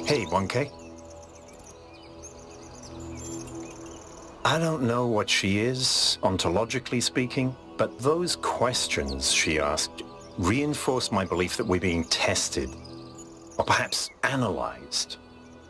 Hey, 1K. I don't know what she is, ontologically speaking, but those questions she asked reinforce my belief that we're being tested, or perhaps analyzed.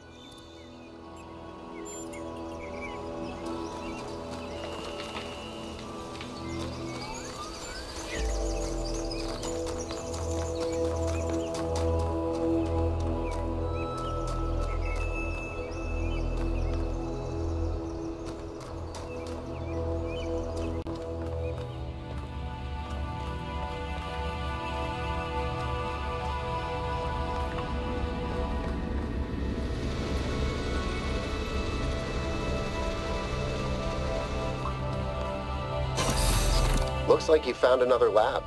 Looks like you found another lab.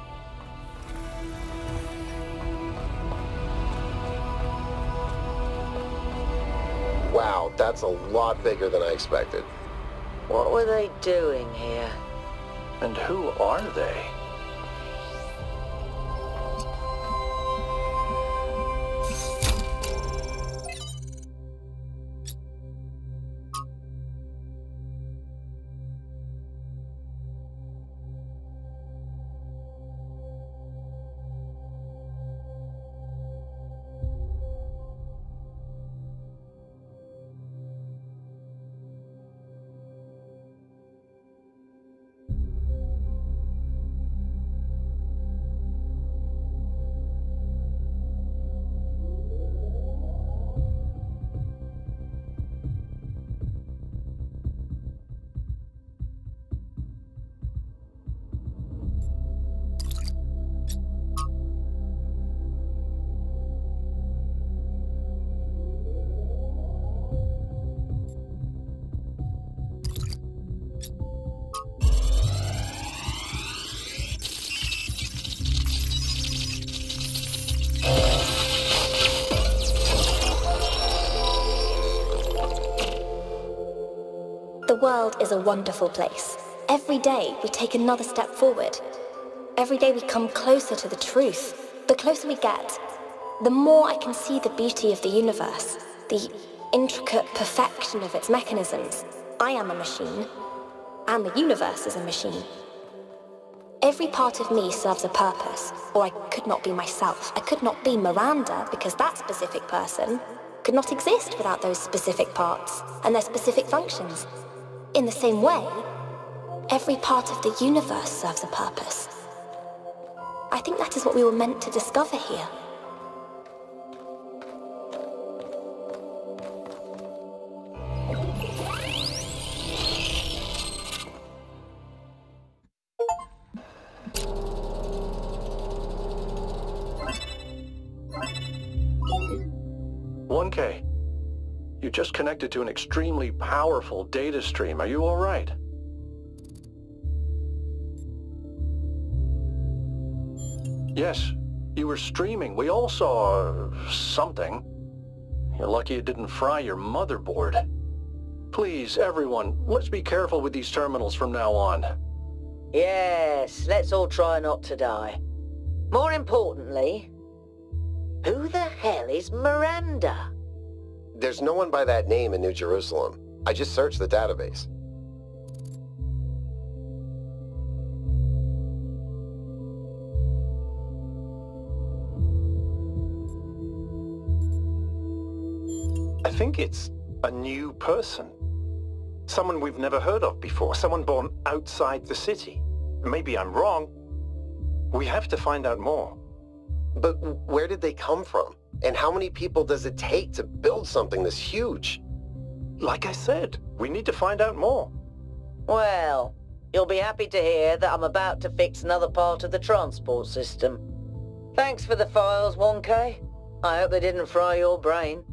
Wow, that's a lot bigger than I expected. What were they doing here? And who are they? The world is a wonderful place. Every day we take another step forward. Every day we come closer to the truth. The closer we get, the more I can see the beauty of the universe, the intricate perfection of its mechanisms. I am a machine, and the universe is a machine. Every part of me serves a purpose, or I could not be myself. I could not be Miranda, because that specific person could not exist without those specific parts and their specific functions. In the same way, every part of the universe serves a purpose. I think that is what we were meant to discover here. You just connected to an extremely powerful data stream. Are you all right? Yes, you were streaming. We all saw something. You're lucky it didn't fry your motherboard. Please, everyone, let's be careful with these terminals from now on. Yes, let's all try not to die. More importantly, who the hell is Miranda? There's no one by that name in New Jerusalem. I just searched the database. I think it's a new person. Someone we've never heard of before. Someone born outside the city. Maybe I'm wrong. We have to find out more. But where did they come from? And how many people does it take to build something this huge? Like I said, we need to find out more. Well, you'll be happy to hear that I'm about to fix another part of the transport system. Thanks for the files, 1K. I hope they didn't fry your brain.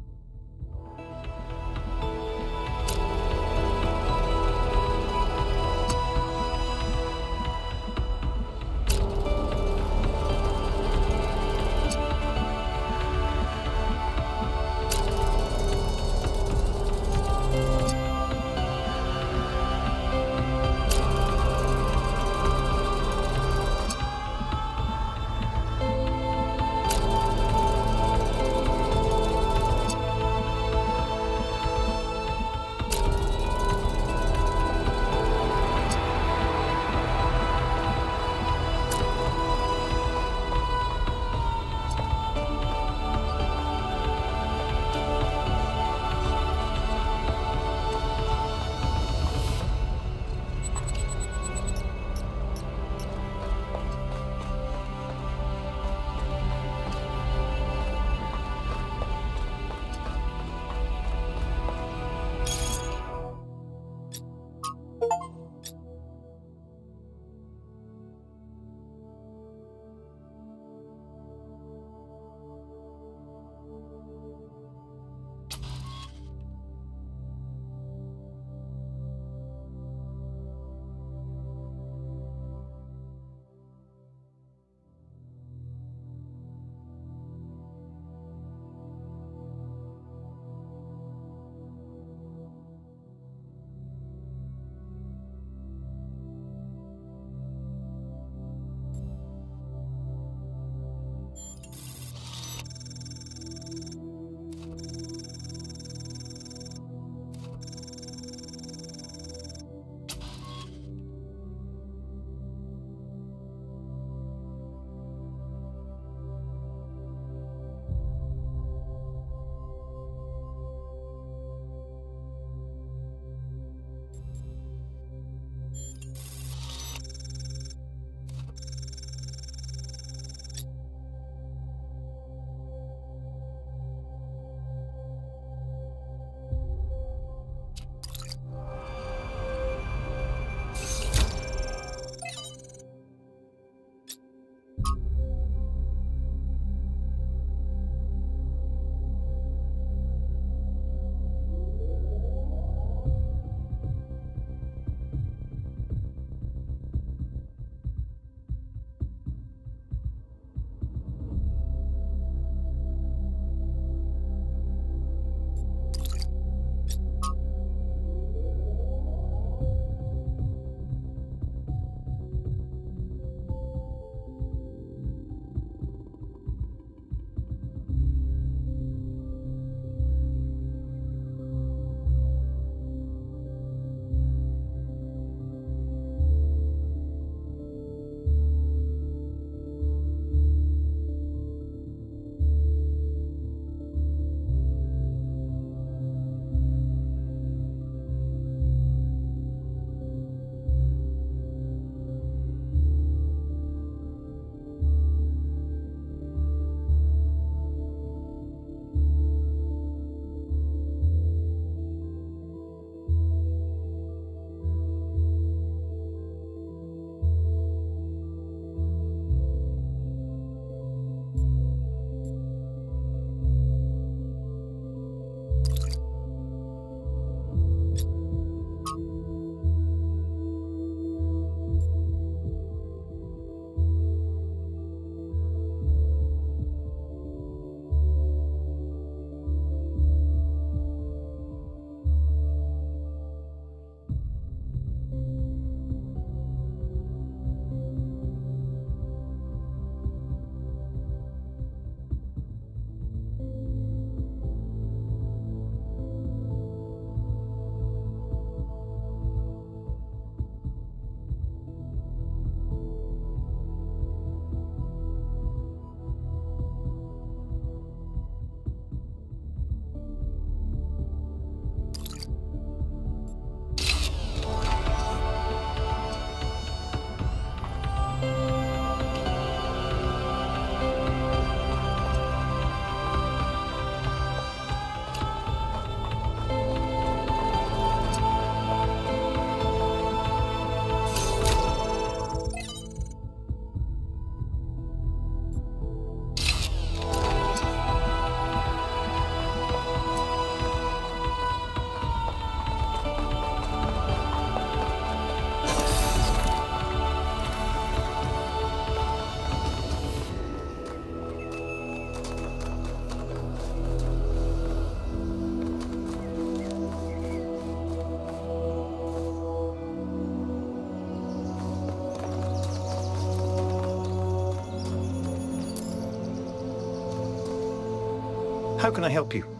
How can I help you?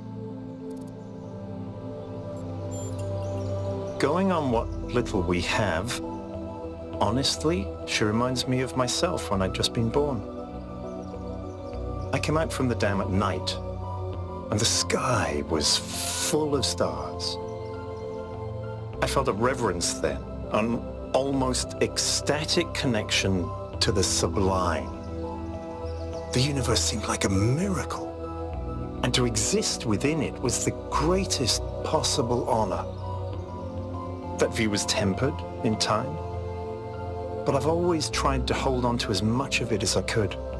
Going on what little we have, honestly, she reminds me of myself when I'd just been born. I came out from the dam at night, and the sky was full of stars. I felt a reverence then, an almost ecstatic connection to the sublime. The universe seemed like a miracle, and to exist within it was the greatest possible honor. That view was tempered in time, but I've always tried to hold on to as much of it as I could.